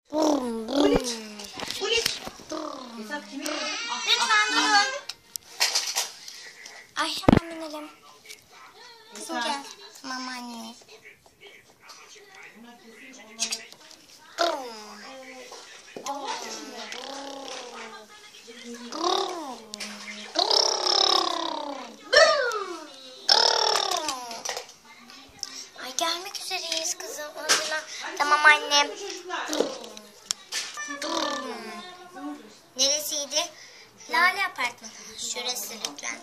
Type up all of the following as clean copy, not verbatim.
Lütfen durun. Ay hemen binelim. Kızım gel. Tamam anne. Ay gelmek üzereyiz kızım. Hazırlan. Tamam annem. Neresiydi? Lale Apartmanı. Şurası lütfen.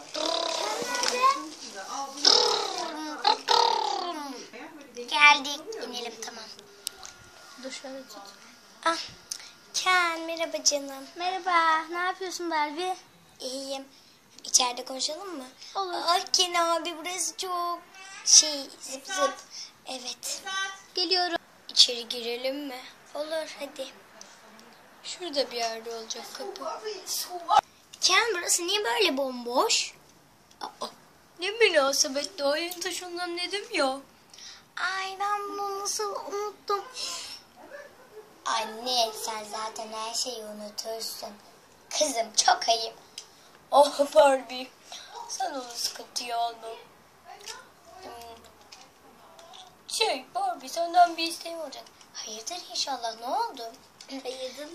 Geldik. İnelim tamam. Dur şöyle tut. Ah. Ken merhaba canım. Merhaba. Ne yapıyorsun Barbie? İyiyim. İçeride konuşalım mı? Olur. Ay Ken abi burası çok zıp zıp. Evet. Geliyorum. İçeri girelim mi? Olur hadi. Şurada bir yerde olacak kapı. Ken burası niye böyle bomboş? Aa, ne münasebet daha yeni taşındım dedim ya. Ay ben bunu nasıl unuttum. Anne sen zaten her şeyi unutursun. Kızım çok ayıp. Oh Barbie. Sen onu sıkıntıya alma. Barbie senden bir isteğim olacak. Hayırdır inşallah ne oldu? Hayırdır?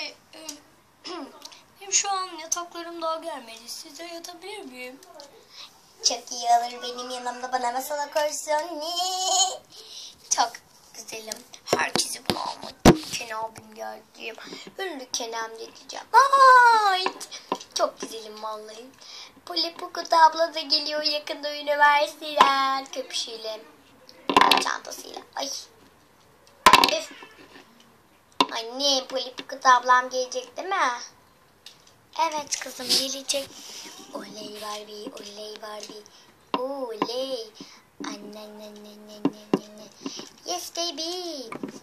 Benim şu an yataklarım daha gelmedi. Size yatabilir miyim? Çok iyi olur benim yanımda bana masal okursun. Çok güzelim. Herkesi bunu almak. Ken abim geldi. Ünlü Kenem de diyeceğim. Ay, çok güzelim vallahi. Polly Pocket abla da geliyor yakında üniversiteden. Köpüşüyle. Çantasıyla. Ay. Üf. Anne Polly Pocket ablam gelecek değil mi? Evet kızım gelecek. Oley Barbie, oley Barbie. Oley. Anne. Yes baby.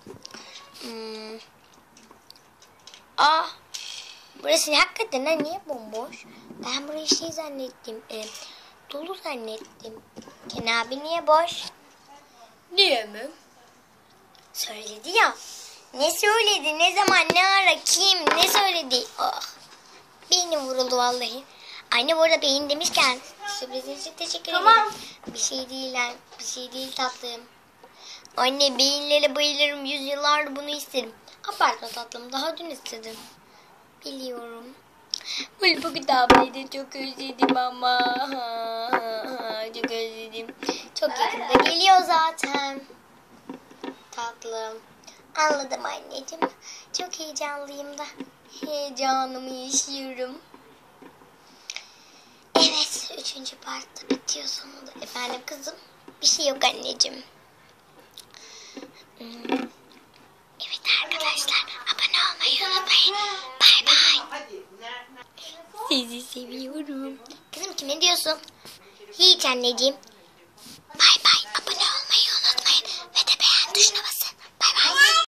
Burası hakikaten niye bomboş? Ben burayı zannettim. Dolu zannettim. Ken abi niye boş? Niye mi? Söyledi ya. Ne söyledi? Ne zaman? Ne ara? Kim? Ne söyledi? Oh. Beynim vuruldu vallahi. Anne bu arada beyin demişken sürprizin için teşekkür ederim. Bir şey değil lan. Bir şey değil tatlım. Anne beyinlere bayılırım. Yüzyıllardır bunu isterim. Abartma tatlım. Daha dün istedim. Biliyorum. Polly Pocket ablayı da çok özledim ama. Çok özledim. Çok yakında geliyor zaten. Tatlım. Anladım anneciğim. Çok heyecanlıyım da. Heyecanımı yaşıyorum. Evet. 3. partta bitiyor sonunda. Efendim kızım. Bir şey yok anneciğim. Evet arkadaşlar. Abone olmayı unutmayın. Bay bay. Sizi seviyorum. Kızım kime diyorsun? Hiç anneciğim. Bay bay.